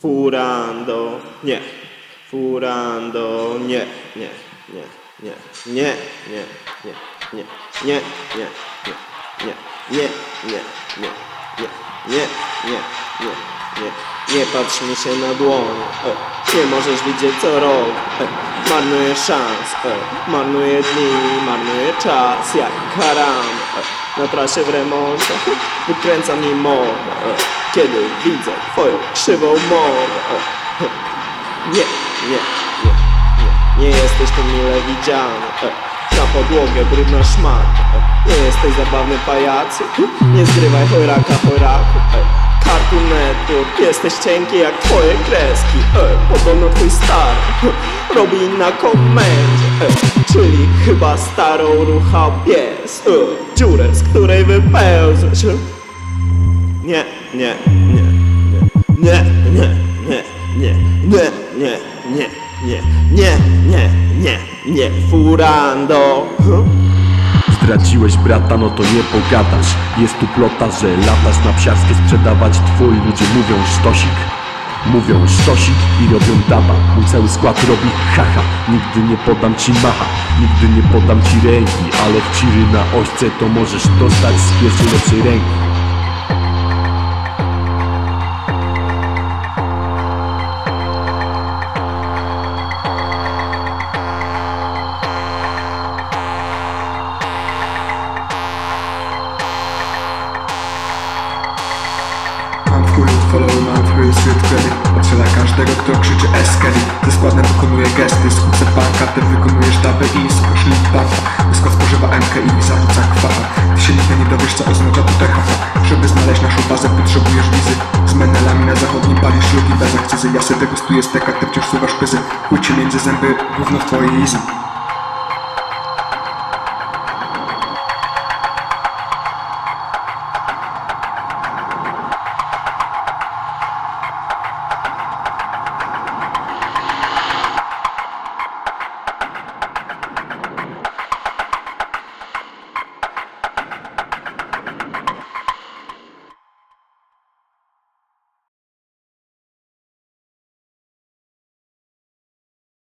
Furando, nie. Furando, nie. Nie, nie, nie, nie, nie, nie, nie, nie, nie, nie, nie, nie, nie, nie, nie, nie, nie, nie. Nie patrz mi się na dłoń, nie możesz widzieć co robię. Marnuję szans, marnuję dni, marnuję czas jak haram. Na trasie w remoncie wykręca mi modę, kiedy widzę twoją krzywą modę. Nie, nie, nie, nie, nie jesteś tu mile widziany. Na podłogę brudna szmata. Nie jesteś zabawny pajacyk. Nie zgrywaj chojraka chojraku. Cartoon Network, jesteś cienki jak twoje kreski. Podobno twój stary robi na komendzie, czyli chyba starą rucha pies. Dziurę, z której wypełzasz. Nie, nie, nie, nie, nie, nie, nie, nie, nie, nie, nie, nie, nie, nie, nie, Furando. Zdradziłeś brata, no to nie pogadasz. Jest tu plota, że latasz na psiarskie sprzedawać. Twoi ludzie mówią sztosik. Mówią sztosik i robią daba. Mój cały skład robi haha. Nigdy nie podam ci macha, nigdy nie podam ci ręki. Ale w ciry na ośce to możesz dostać z pierwszej lepszej ręki. Mam w chuju follow, mam w chuju skrypt. Patrzę na każdego, kto krzyczy eskeli. Ze składem wykonuję gesty, skrócę banka. Ty wykonujesz dabę i słuchasz lip-bumpa. Skład spożywa MK i zarzuca kwapa. Ty się nigdy nie dowiesz, co oznacza tutaj haha. Żeby znaleźć naszą bazę, potrzebujesz wizy. Z menelami na zachodnim palisz ślugi bez akcyzy. Ja se degustuję steka, ty wciąż suwasz pyzy. Chuj ci między zęby, gówno w twojej easy.